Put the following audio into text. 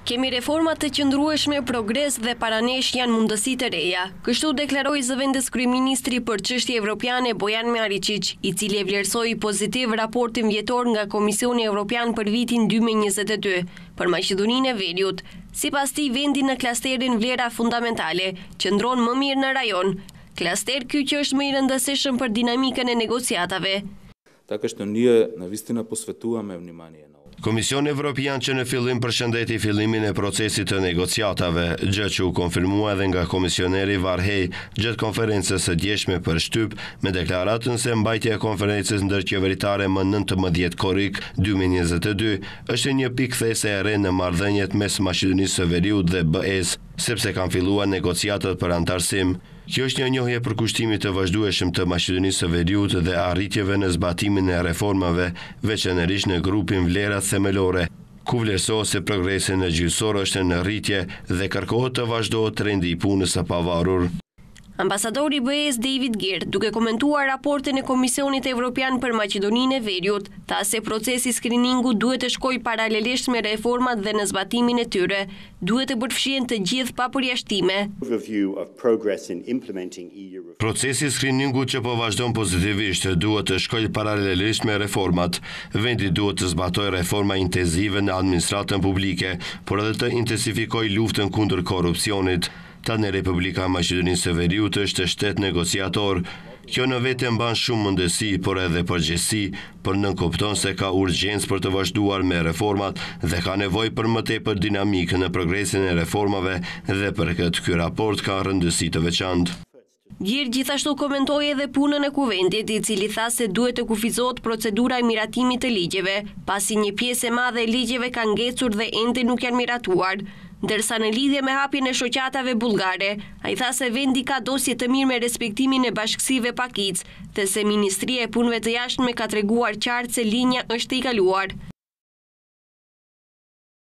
Kemi reforma të qëndrueshme, progres dhe paranesh janë mundësi të reja. Kështu deklaroi zëvendës kryeministri për çështje evropiane Bojan Maričić, i cili e vlerësoi pozitiv raportin vjetor nga Komisioni Evropian për vitin 2022 për Maqedoninë e Veriut. Sipas tij, vendi në klasterin vlera fundamentale qëndron më mirë në rajon. Klaster ky që është më i rëndësishëm për dinamikën e negociatave. Така што ние навистина посветуваме внимание на ovo. Komisioni Evropian që në fillim përshëndeti fillimin e procesit të negociatave, gjë që u konfirmua edhe nga komisioneri Varhej gjatë konferencës së djeshme për shtyp, me deklaratën se mbajtja e konferencës ndërqeveritare më 19 korrik 2022 është një pikë these e re në marrëdhëniet mes Maqedonisë së Veriut dhe BE-s, sepse kanë filluar negociatat për antarësim. Kjo është një njohje për kushtimit të vazhdueshëm të Maqedonisë së Veriut dhe arritjeve në zbatimin e reformave, veçanërisht në grupin vlerat themelore, ku vlerësohet se progresi në gjyqësor është në rritje dhe kërkohet të vazhdohet trendi i punës së pavarur. Ambasadori i BE-s David Geert, duke komentuar raportin e Komisionit Evropian për Maqedoninë e Veriut, tha se procesi skriningu duhet të shkojë paralelisht me reformat dhe në zbatimin e tyre, duhet të përfshihen të gjithë pa përjashtime. Procesi skriningu që po vazhdon pozitivisht duhet të shkojë paralelisht me reformat. Vendi duhet të zbatojë reforma intensive në administratën publike, por edhe të intensifikojë luftën kundër korrupsionit. Tani Republika e Maqedonisë së Veriut është shtet negociator. Kjo në vetë mban shumë mundësi, por edhe përgjegjësi, por nënkupton se ka urgjencë për të vazhduar me reformat dhe ka nevojë për më tepër dinamikë në progresin e reformave dhe për këtë ky raport ka rëndësi të veçantë. Geert gjithashtu komentoi edhe punën e Kuventit, i cili tha se duhet të kufizohet procedura e miratimit të ligjeve, pasi një pjesë e madhe e ligjeve ka ngecur dhe ende nuk janë miratuar. Ndërsa në lidhje me hapjen e shoqatave bullgare, ai tha se vendi ka dosje të mirë me respektimin e bashkësive pakic, dhe se Ministria e Punëve të Jashtme ka treguar qartë se linja është e kaluar.